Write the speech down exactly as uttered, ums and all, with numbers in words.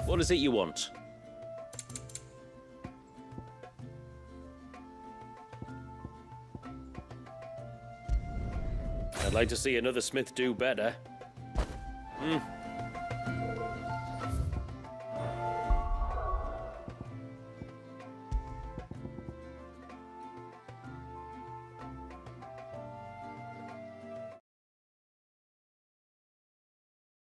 What is it you want? I'd like to see another smith do better. Hmm.